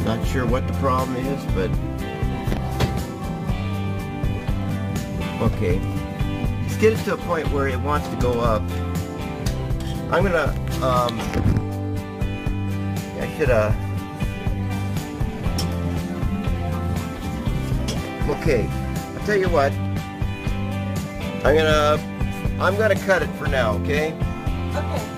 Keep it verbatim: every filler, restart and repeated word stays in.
Not sure what the problem is, but okay. Just get it to a point where it wants to go up. I'm gonna, um, I should, uh, okay, I'll tell you what, I'm gonna, I'm gonna cut it for now, okay? Okay.